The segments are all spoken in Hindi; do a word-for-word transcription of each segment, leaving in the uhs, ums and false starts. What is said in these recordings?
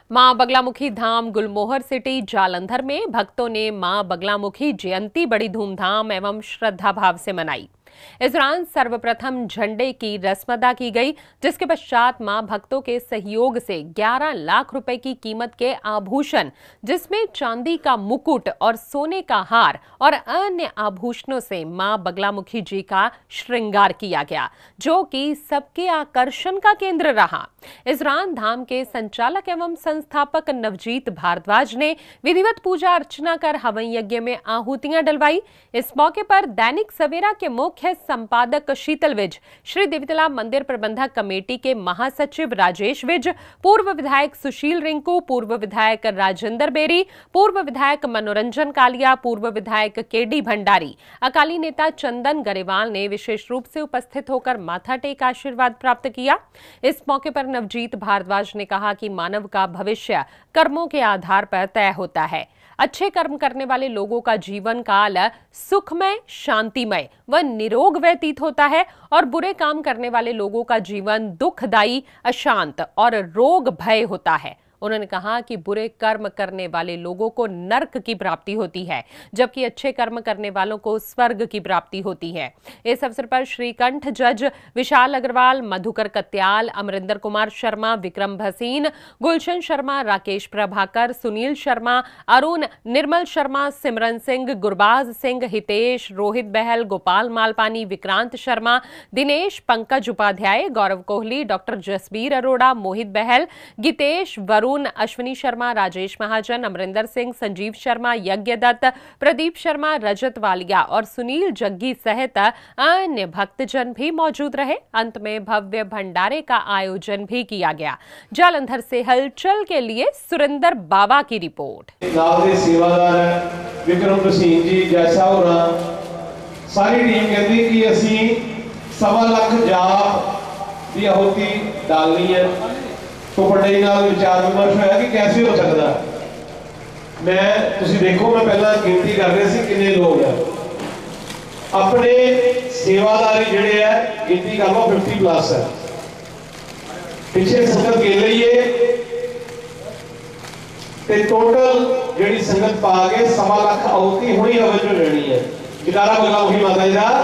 मां बगलामुखी धाम गुलमोहर सिटी जालंधर में भक्तों ने मां बगलामुखी जयंती बड़ी धूमधाम एवं श्रद्धा भाव से मनाई। इस दौरान सर्वप्रथम झंडे की रस्म अदा की गई, जिसके पश्चात मां भक्तों के सहयोग से ग्यारह लाख रुपए की कीमत के आभूषण, जिसमें चांदी का मुकुट और सोने का हार और अन्य आभूषणों से मां बगलामुखी जी का श्रृंगार किया गया, जो कि सबके आकर्षण का केंद्र रहा। इस दौरान धाम के संचालक एवं संस्थापक नवजीत भारद्वाज ने विधिवत पूजा अर्चना कर हवन यज्ञ में आहुतियां डलवाई। इस मौके पर दैनिक सवेरा के मुख्य संपादक शीतल विज, श्री देवीतला मंदिर प्रबंधक कमेटी के महासचिव राजेश विज, पूर्व विधायक सुशील रिंकू, पूर्व विधायक राजेंद्र बेरी, पूर्व विधायक मनोरंजन कालिया, पूर्व विधायक केडी भंडारी, अकाली नेता चंदन गरेवाल ने विशेष रूप से उपस्थित होकर माथा टेक आशीर्वाद प्राप्त किया। इस मौके पर नवजीत भारद्वाज ने कहा कि मानव का भविष्य कर्मों के आधार पर तय होता है। अच्छे कर्म करने वाले लोगों का जीवन काल सुखमय, शांतिमय व निरोग व्यतीत होता है और बुरे काम करने वाले लोगों का जीवन दुखदायी, अशांत और रोग भय होता है। उन्होंने कहा कि बुरे कर्म करने वाले लोगों को नरक की प्राप्ति होती है, जबकि अच्छे कर्म करने वालों को स्वर्ग की प्राप्ति होती है। इस अवसर पर श्रीकंठ जज, विशाल अग्रवाल, मधुकर कत्याल, अमरिंदर कुमार शर्मा, विक्रम भसीन, गुलशन शर्मा, राकेश प्रभाकर, सुनील शर्मा, अरुण, निर्मल शर्मा, सिमरन सिंह, गुरबाज सिंह, हितेश, रोहित बहल, गोपाल मालपानी, विक्रांत शर्मा, दिनेश, पंकज उपाध्याय, गौरव कोहली, डॉक्टर जसबीर अरोड़ा, मोहित बहल, गीतेश, वरुण, अश्विनी शर्मा, राजेश महाजन, अमरिंदर सिंह, संजीव शर्मा, यज्ञ दत्त, प्रदीप शर्मा, रजत वालिया और सुनील जग्गी सहित अन्य भक्तजन भी मौजूद रहे। अंत में भव्य भंडारे का आयोजन भी किया गया। जालंधर से हलचल के लिए सुरेंद्र बाबा की रिपोर्ट। सेवादार विक्रम भसीन जी जैसा हो रहा सारी टीम कहती कि असी सवा लाख जाप की आहुति डालनी है। तो बड़े नाल विचार विमर्श होया कि कैसे हो सकता। मैं तुसी देखो, मैं पहला गिनती कर रहे सी कितने लोग हैं अपने सेवादारी जिहड़े है, गिनती कर लो पचास प्लस है। पिछे संगत गिन लईए ते टोटल जिहड़ी संगत पा के सवा लाख आहुति हुणी हवन चों लेनी है। जयकारा बगलामुखी माता जी दा।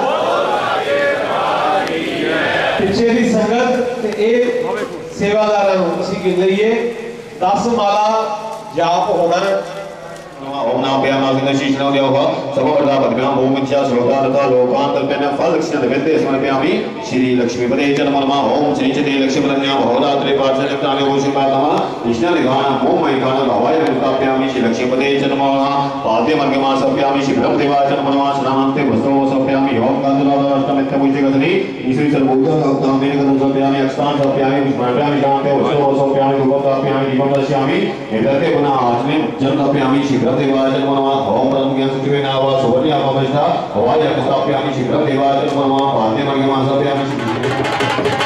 पिछे दी संगत ते ए सेवादार गिन लीए दस माला जाप होना। ओम नमः प्यामाग्नि शीशनो देवः सर्ववर्धा भद्राम ओम इच्छा श्रोता तथा लोकांतर्पेन फल लक्ष्यं वेदे समर्पयामि। श्री लक्ष्मीपते च नमः। ओम श्री चते लक्ष्मीपदन्या बहुरात्रि पार्षदक्तानि ओषिपातमः कृष्णनिधान ओम मैकान भवाय विताप्यामि। श्री लक्ष्मीपते च नमः। पाद्य मर्गमा सप्यामि शिवं देवाय च नमः। श्रामन्ते वस्त्रो सप्यामि योग कांतरादष्टमित्य पूज्य गतनि ईश्वरी सर्वभूत भक्तामेन कदं सप्यामि। अक्षतान् सप्यामि पुष्पाणि शान्ते वस्त्रो सप्यामि रूपताप्यामि दीपं दर्शयामि। एतते पुनः आचने जल सप्यामि शीघ्रं देवाय च नमः। ओम परम ज्ञान सुखिवेन आवा सुवर्या पवष्टा हवाय अक्षताप्यामि शीघ्रं देवाय च नमः। पाद्य मर्गमा सप्यामि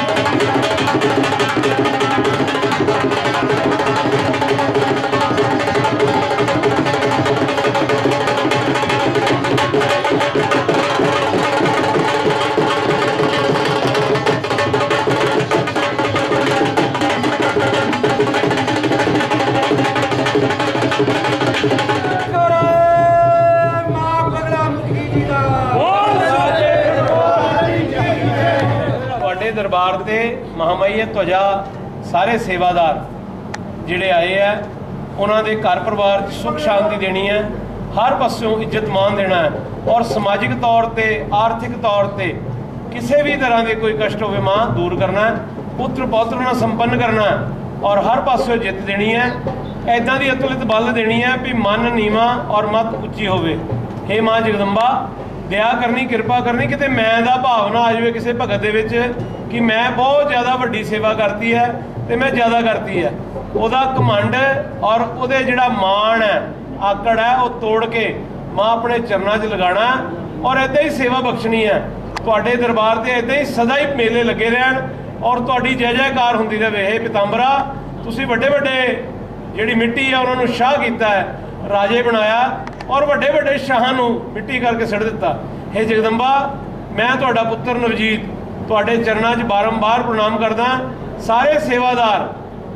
दरबार से महामई ध्वजा सारे सेवादार जिहड़े आए हैं उन्होंने घर परिवार सुख शांति देनी है, हर पासों इज्जत मान देना है और समाजिक तौर पर आर्थिक तौर पर किसी भी तरह के कोई कष्ट हो मां दूर करना है, पुत्र पौत्र न संपन्न करना है और हर पासों जित देनी है। ऐदा की अतुलित बल देनी है भी मन नीवा और मत उच्ची होवे। हे मां जगदंबा दया करनी, कृपा करनी, किते मैं दा भाव ना आ जाए किसी भगत दे विच कि मैं बहुत ज़्यादा वड्डी सेवा करती है तो मैं ज़्यादा करती है। उहदा घमंड और उहदे जिहड़ा मान है, आकड़ है, वो तोड़ के मां अपने चरणों च लगाना और इदां ही सेवा बख्शनी है। तुहाडे दरबार से इदां ही सदा ही मेले लगे रहन और तुहाडी जय जयकार हुंदी रहे। हे पितांबरा तुसीं वड्डे वड्डे जिहड़ी मिट्टी है उन्होंने शाह किया है, राजे बनाया और वड्डे वड्डे शाहां नूं मिट्टी करके सड़ दिता। हे जगदंबा मैं तुहाडा पुत्र नवजीत तुहाडे चरणों च बारंबार प्रणाम करदा। सारे सेवादार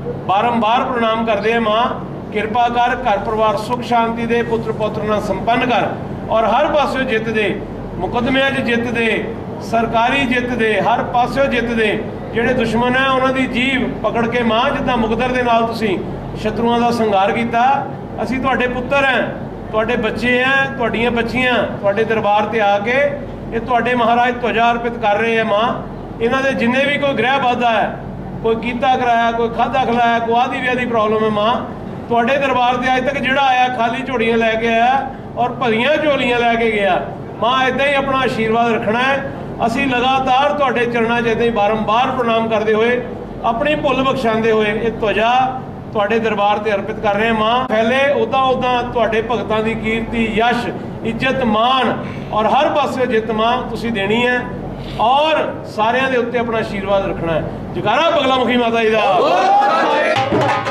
बारंबार प्रणाम करते हैं। माँ किरपा कर, घर परिवार सुख शांति दे, पुत्र पौत्र नाल संपन्न कर और हर पासों जित दे, मुकदमिਆਂ 'ਚ जित दे, सरकारी जित दे, हर पासों जित दे। ਜਿਹੜੇ दुश्मन है उन्हों की जीव पकड़ के माँ जिद्दां मुकदर दे नाल तुसीं शत्रुआं दा संघार कीता। असीं तुहाडे पुत्तर हैं, तुहाडे बच्चे हैं, तुहाडीਆਂ बच्चियां तुहाडे दरबार ते आके ये तुहाडे महाराज ध्वजा अर्पित कर रहे हैं। माँ इन्हां दे जिन्ने भी कोई ग्रह बाधा है, कोई कीता कराया, कोई खाधा खिलाया, कोई आदि व्याधि प्रॉब्लम है, माँ तुहाडे दरबार ते अज तक जिहड़ा आया खाली झोड़ियां लैके आया और भरियां झोलियां लैके गया। माँ इदां ही अपना आशीर्वाद रखना है। असीं लगातार तुहाडे चरणां 'च इदां ही बारंबार प्रणाम करते हुए अपनी भुल बख्शांदे हुए ये ध्वजा तुहाडे दरबार ते अर्पित कर रहे हैं। माँ फैले उदां उदां तुहाडे भगतां दी कीर्ति, यश, इज्जत, मान और हर पासे जित माँ तुसीं देनी है और सारिਆਂ ਦੇ ਉੱਤੇ अपना आशीर्वाद रखना है। जयकारा बगलामुखी माता जी दा।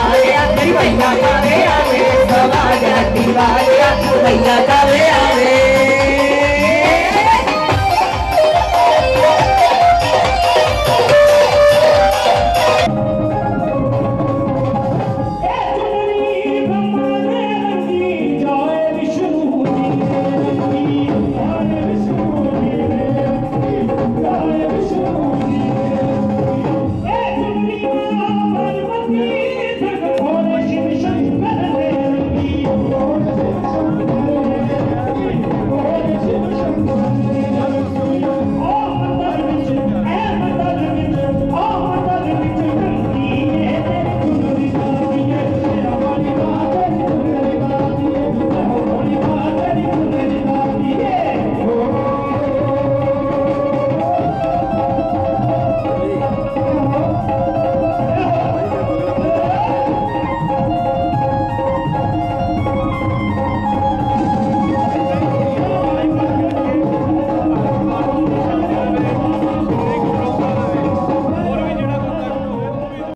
भैया